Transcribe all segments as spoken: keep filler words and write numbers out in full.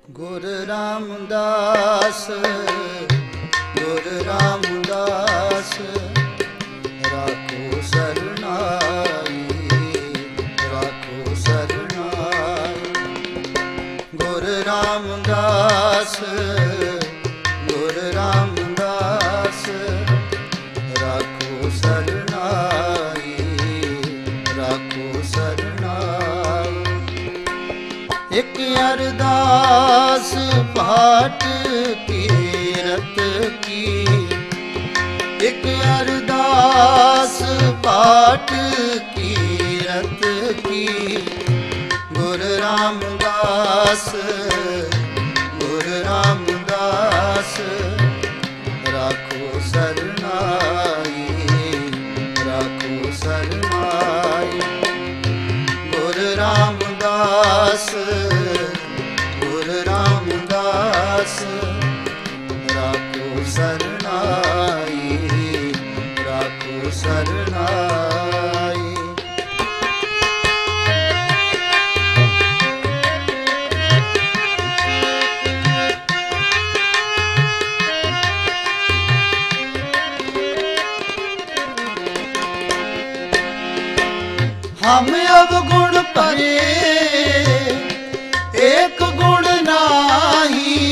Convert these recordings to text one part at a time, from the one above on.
गुर रामदास गुर रामदास राखो सरनाई राखो सरनाई। गुर रामदास गुर रामदास राखो सरनाई राखो सरनाई। एक अरदास पाठ कीरत की एक अरदास पाठ कीरत की। गुर रामदास गुर रामदास राखो सरनाई राखो सरनाई। गुर रामदास गुर रामदास राखो सरनाई राखो सरनाई। हम अवगुण परे एक गुण नाही।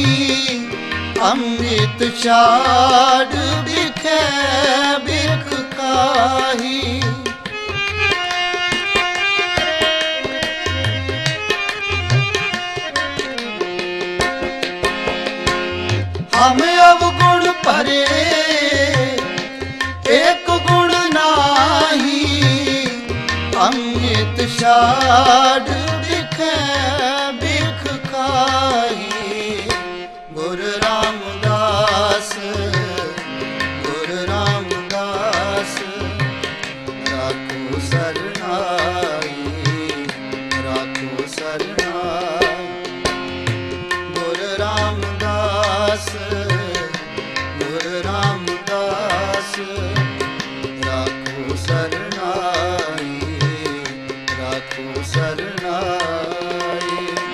अमृत छाड़ बिखे बिख काही। हम अवगुण परे एक गुण नाही। अमृत छाड़ बिखे बिख खाही। गुर रामदास गुर रामदास राखो सरनाई राखो सरनाई। गुर रामदास गुर रामदास राखो सरनाई राखो सरनाई।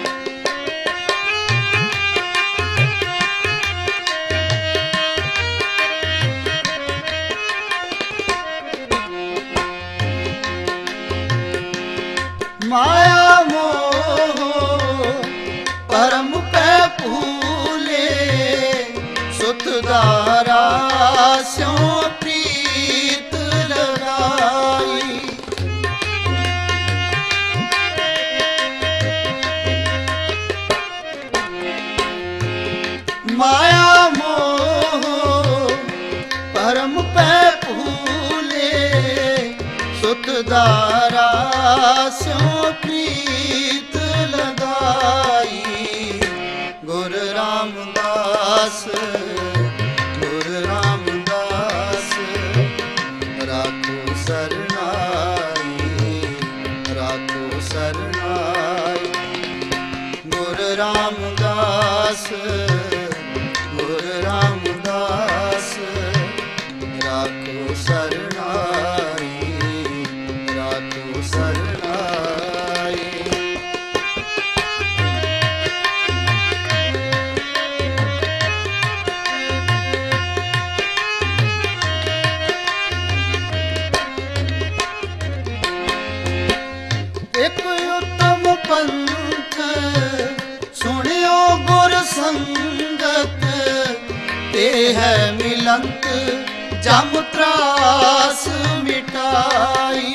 माया मोह परम पे भूले। सुत दारा स्यों प्रीत लगाई। माया मोह परम पे भूले। सुत दारा स्यों प्रीत लगाई। गुर रामदास गुर रामदास राखो सरनाई राखो सरनाई। गुर रामदास गुर रामदास राखो सरनाई राखो सरनाई। एक उत्तम पंथ सुनियो गुर संगत। ते है मिलंत जम त्रास मिटाई।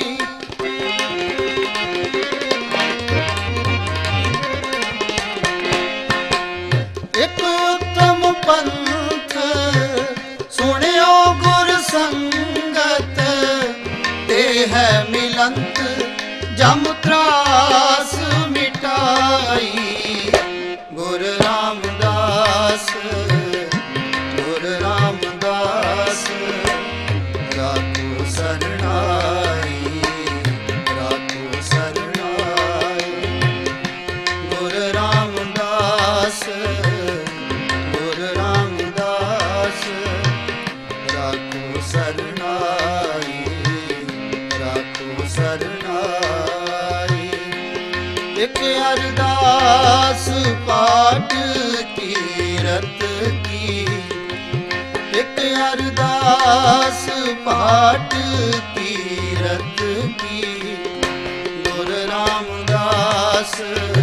एक उत्तम पंथ सुनियो गुर संगत। ते है मिलंत जम त्रास मिटाई। गुर रामदास गुर रामदास राखो सरनाई अरदास पाठ कीरत की, एक अरदास पाठ कीरत की। गुरु रामदास